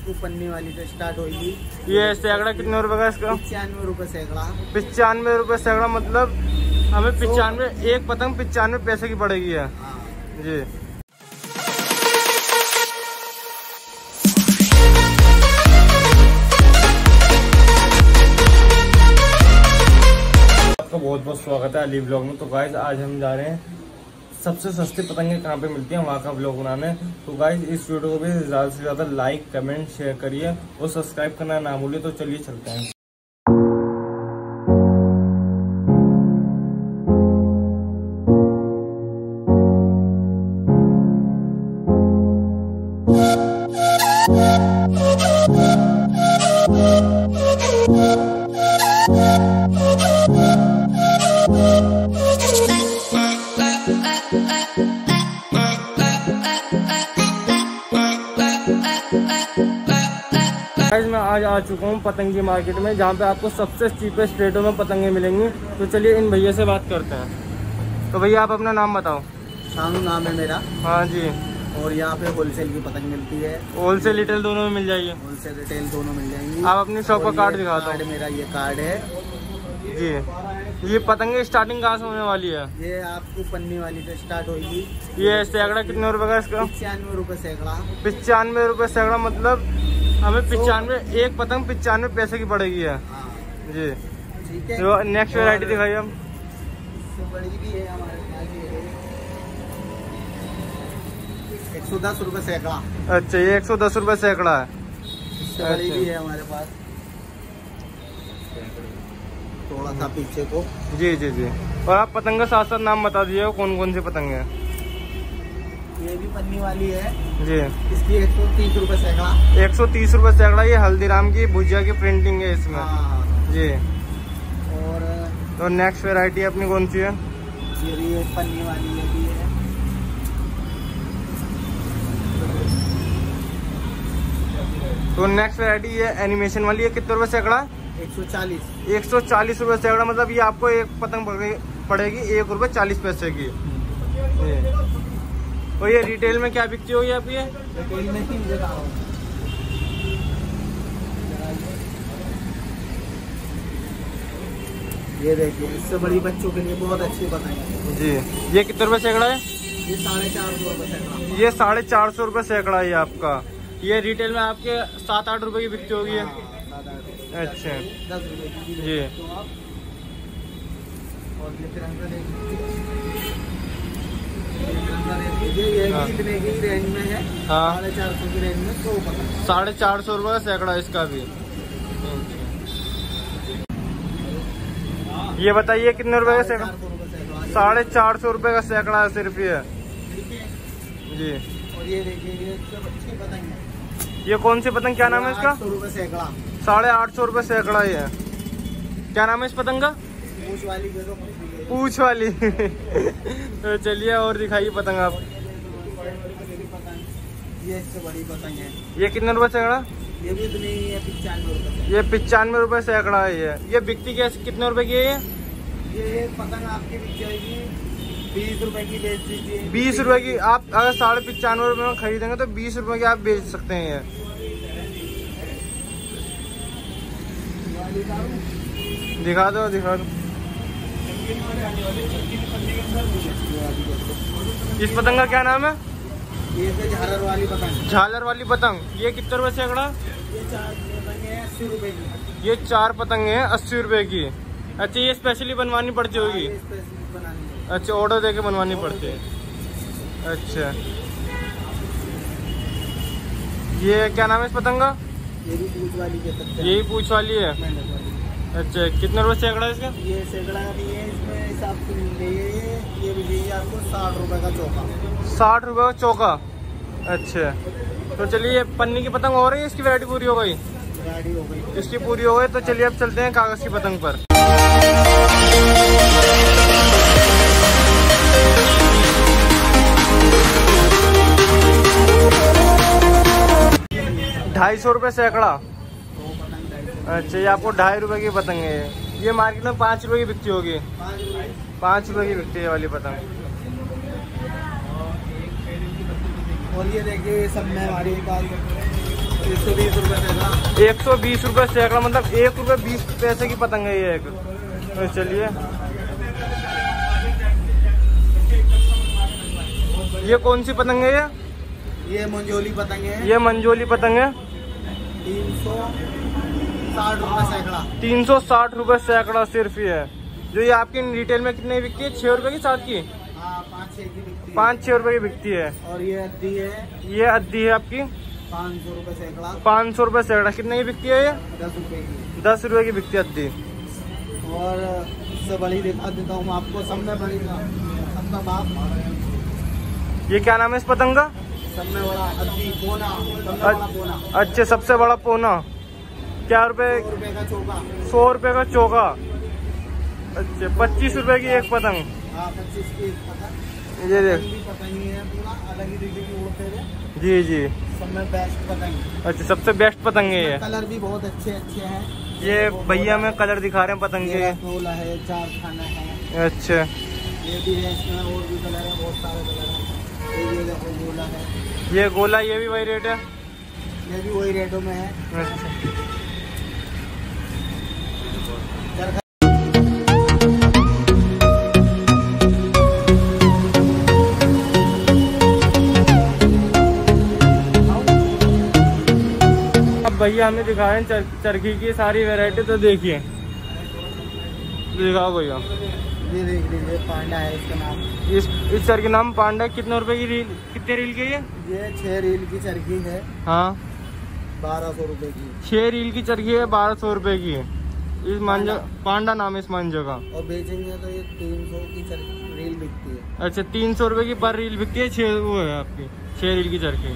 आपको पन्नी वाली तो स्टार्ट होगी। ये सैकड़ा कितने रुपए का इसका? 95 रुपए सैकड़ा। 95 रुपए सैकड़ा, मतलब हमें 95, एक पतंग 95 पैसे की पड़ेगी है जी। आपका बहुत बहुत स्वागत है अली ब्लॉग में। तो गाइस आज हम जा रहे हैं सबसे सस्ती पतंगें कहाँ पे मिलती हैं वहाँ का ब्लॉग बनाने। तो गाइस इस वीडियो को भी ज़्यादा से ज़्यादा लाइक कमेंट शेयर करिए और सब्सक्राइब करना ना भूलिए। तो चलिए चलते हैं। मैं आज आ चुका हूँ पतंगी मार्केट में, जहाँ पे आपको सबसे चीपेस्ट रेटों में पतंगे मिलेंगी। तो चलिए इन भैया से बात करते हैं। तो भैया आप अपना नाम बताओ। शानू नाम है मेरा। हाँ जी। और यहाँ पे होलसेल की पतंग मिलती है। होलसेल रिटेल दोनों में मिल जाएगी। होलसेल रिटेल दोनों मिल जाएंगी। आप अपनी शॉप का कार्ड दिखा दो। मेरा ये कार्ड है जी। ये पतंगे स्टार्टिंग कहाँ से होने वाली है? ये आपको पन्नी वाली तो स्टार्ट होगी। ये सैकड़ा कितने रुपए का इसका? 95 रुपए सैकड़ा। 95 रुपए सैकड़ा, मतलब हमें 95, एक पतंग 95 पैसे की पड़ेगी है जी। ठीक है। तो नेक्स्ट वैरायटी दिखाइए हम। इससे बड़ी भी है हमारे पास, 110 रुपए सैकड़ा। अच्छा, ये 110 रुपए सैकड़ा है। इससे बड़ी भी है हमारे पास, थोड़ा सा पीछे को। जी जी जी। और आप पतंग का साथ साथ नाम बता दीजिए कौन कौन सी पतंग है। ये भी पन्नी वाली है जी। इसकी 130 रुपए सैकड़ा। 130 रुपए सैकड़ा। ये हल्दीराम की भुजिया की प्रिंटिंग है इसमें। जी। और नेक्स्ट वैरायटी अपनी कौन सी है? ये भी एक पन्नी वाली है भी है। तो नेक्स्ट वैरायटी ये एनिमेशन वाली है, कितने रुपए सैकड़ा? 140। 140 रुपए सैकड़ा, मतलब ये आपको एक पतंग पड़ेगी 1 रुपए 40 पैसे की। और ये रिटेल में क्या बिकती होगी आप? ये रिटेल में 3 जगह हो। ये देखिए, इससे बड़ी बच्चों के लिए बहुत अच्छी पतंग है जी। ये कितने रुपए सैकड़ा है? ये 450 रुपए सैकड़ा। ये 450 रुपए सैकड़ा है आपका। ये रिटेल में आपके 7-8 रुपए की बिकती होगी। अच्छा 10 रुपए की जी। और ये तिरंगा ये भी इतने की रेंज में है। हाँ 450 की रेंज में 100 पतंग। 450 रुपए का सैकड़ा इसका भी। ये बताइए कितने रुपए का सैकड़ा? 450 रुपए का सैकड़ा है सिर्फ ये जी। और ये देखिए, ये सब अच्छी पतंग है। ये कौन सी पतंग, क्या नाम है इसका? 800 रुपए सैकड़ा। 850 रुपए सैकड़ा ये। क्या नाम है इस पतंग का? पूछ वाली दे दो। पूछ वाली। तो चलिए और दिखाइए पतंग आप। ये इससे बड़ी पतंग है। ये कितने रुपए सैकड़ा? ये भी इतनी है 95 रुपए। ये 95 रुपए सैकड़ा है ये बिकती कैसे, कितने रुपए की है ये पतंग आपकी बिक जाएगी 20 रुपए की। बेच दीजिए 20 रुपए की। आप अगर 95 रुपए में खरीदेंगे तो 20 रुपए की आप बेच सकते हैं ये। दिखा दो दिखा दो। इस पतंग का क्या नाम है? ये तो झालर वाली पतंग। झालर वाली पतंग। ये कितने रुपए सैकड़ा? ये 4 पतंग है 80 रुपए की। ये 4 पतंग है 80 रुपए की। अच्छा, ये स्पेशली बनवानी पड़ती होगी? अच्छा, ऑर्डर देके बनवानी पड़ती है। अच्छा, ये क्या नाम है इस पतंग का? ये भी पूछ वाली के सकते हैं। यही पूछ वाली है। अच्छा, कितने रुपए सैकड़ा है इसका? ये सैकड़ा नहीं है, इसमें हिसाब से मिल रही है। ये मिलेगी आपको 60 रुपए का चौका। 60 रुपए का चौका। अच्छा, तो चलिए पन्नी की पतंग हो रही है, इसकी वैरायटी पूरी हो गई? गाड़ी हो गई इसकी पूरी हो गई। तो चलिए अब चलते हैं कागज की पतंग पर। ₹250 सैकड़ा। अच्छा, ये आपको 2.5 रुपए की पतंग है। ये मार्केट में 5 रुपए की बिकती होगी। 5 रुपए की बिकती है वाली पतंग। और ये देखिए सब में हमारे पास 120 रुपए सैकड़ा। 120 रुपए सैकड़ा, मतलब 1 रुपए 20 पैसे की पतंग है ये एक। तो चलिए, ये कौन सी पतंग है ये मंजोली पतंग है। ये मंजोली पतंग है। 360 रुपए सैकड़ा। 360 रुपए सैकड़ा सिर्फ ये है। जो ये आपकी रिटेल में कितने बिकती है? 6 रुपए की, 7 की? हाँ, 5-6 की बिकती है। 5-6 रुपए की बिकती है। और ये अद्दी है। ये अद्दी है आपकी 500 रुपए सैकड़ा। 500 रुपए सैकड़ा। कितने की बिकती है ये? 10 रुपए की। 10 रुपए की बिकती है अद्दी। और इससे बड़ी दिखा देता हूँ आपको, सब में बड़ी का सबका बाप। ये क्या नाम है इस पतंग का? सब में बड़ा अद्दी, पोना, सबसे बड़ा पोना। अच्छा, सबसे बड़ा पोना। क्या रुपए? 100 रुपए का चौका। 100 रुपए का चौका। अच्छा, 25 रुपए की एक पतंग। हाँ, 25 की एक पतंग। ये देख, पतंग ही है, पूरा अलग ही तरीके की उड़ते हुए। जी जी। सब में बेस्ट पतंग। अच्छा, सबसे बेस्ट पतंग है ये। कलर भी बहुत अच्छे अच्छे हैं। ये भैया में कलर दिखा रहे हैं पतंग के। गोला है, 4 खाना है। अच्छा, ये भी है, इसमें और भी कलर है, बहुत सारे कलर हैं। ये देखो गोला है। ये गोला, ये भी वही रेट है? ये भी वही रेटों में है। अच्छा, भैया हमें दिखा रहे हैं चरखी की सारी वैरायटी। तो देखिए, दिखाओ भैया। ये देख लीजिए, पांडा है इसका नाम। इस चरखी नाम पांडा। कितने रुपए की रील? कितने रील की ये 6 रील की चरखी है। हाँ, 1200 रुपए की। 6 रील की चरखी है, 1200 रुपए की। इस मांझा, पांडा नाम है इस मांझा का। और बेचेंगे तो ये 300 की रील बिकती है। अच्छा, 300 रुपए की पर रील बिकती है। 6 वो है आपकी 6 रील की चरखी।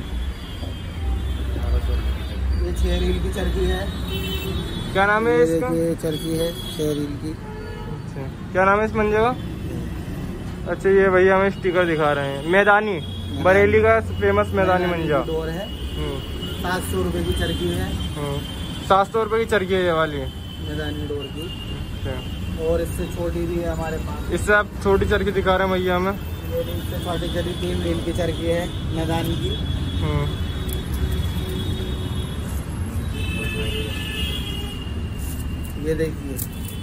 ये 6 रील की चरखी है। क्या नाम है इसका? ये चरखी है 6 रील की। अच्छा, क्या नाम है इस मंजे का? अच्छा, ये भैया हमें स्टिकर दिखा रहे हैं। मैदानी, बरेली का फेमस मैदानी मंजा। डोर है। 700 रुपए की चरखी है। 700 रुपए की चरखी है ये वाली, मैदानी डोर की। अच्छा, और इससे छोटी भी है हमारे पास। इससे आप छोटी चरखी दिखा रहे हैं भैया हमें। इससे छोटी चरखी 3 रील की चरखी है, मैदानी की। ये देखिए,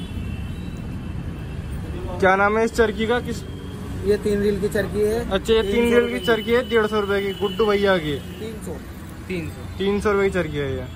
क्या नाम है इस चरखी का? किस? ये 3 रील की चरखी है। अच्छा, ये 3 रील की चरखी है 150 रुपए की। गुड्डू भैया की 300 रुपए की चरखी है ये।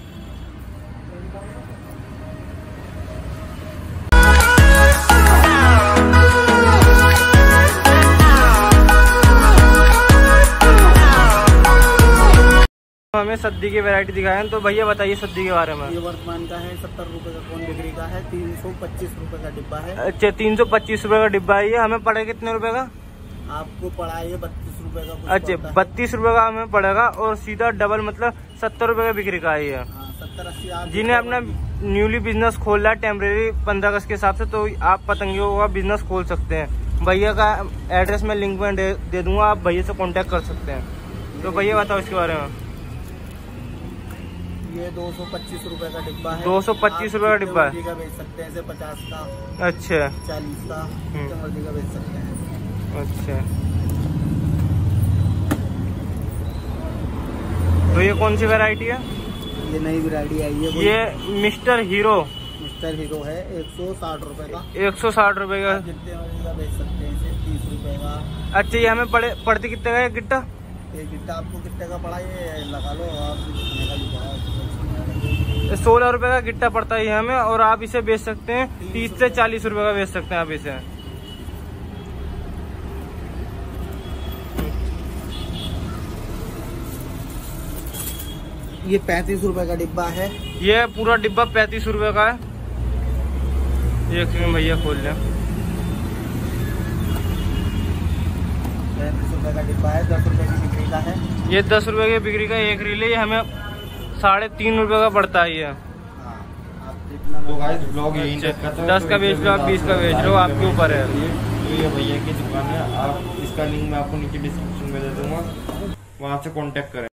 हमें सद्दी की वैरायटी दिखाएं। तो भैया बताइए सद्दी के बारे में। ये वर्तमान का है 70 रुपए का कौन बिक्री का है। 325 रुपए का डिब्बा है। अच्छा, 325 रुपए का डिब्बा है ये। हमें पड़ेगा कितने रुपए का? आपको पड़ा है 32 रुपए का। अच्छा, 32 रुपए का हमें पड़ेगा। और सीधा डबल मतलब 70 रुपए का बिक्री का है ये। 70-80। जिन्हें अपना न्यूली बिजनेस खोलना है टेम्परेरी 15 अगस्त के हिसाब से, तो आप पतंगियों का बिजनेस खोल सकते हैं। भैया का एड्रेस मैं लिंक में दे दूंगा, आप भैया से कांटेक्ट कर सकते हैं। तो भैया बताओ इसके बारे में। ये 225 रुपए का डिब्बा है। 225 रुपए का डिब्बा है। का बेच सकते हैं, 50 का, अच्छा, 40 का, मर्जी का बेच सकते हैं। अच्छा, तो ये कौन सी वैरायटी है? ये नई वैरायटी आई है। ये मिस्टर हीरो है 160 रुपए का। 160 रुपए का। जितने मर्जी का बेच सकते हैं इसे, 30 रुपए का। अच्छा, ये हमें पड़ती कितने का एक गिट्टा? एक गिट्टा आपको कितने का पड़ा, ये लगा लो आप। 16 रुपए का गिट्टा पड़ता है हमें। और आप इसे बेच सकते हैं 30 से 40 रुपए का बेच सकते हैं आप इसे। ये 35 रुपए का डिब्बा है। ये पूरा डिब्बा 35 रुपए का है। एक सेकंड भैया खोल लें। 35 रुपए का डिब्बा है, 10 रुपए की बिक्री का है। ये 10 रुपए की बिक्री का एक रील है। ये हमें 3.5 रुपए का पड़ता है ये। तो गाइस ब्लॉग यहीं तक का था। 10 का बेच लो आप, 20 का बेच लो, आपके ऊपर है। तो ये भैया की दुकान है। आप इसका लिंक मैं आपको नीचे डिस्क्रिप्शन में दे दूंगा, वहाँ से कांटेक्ट करें।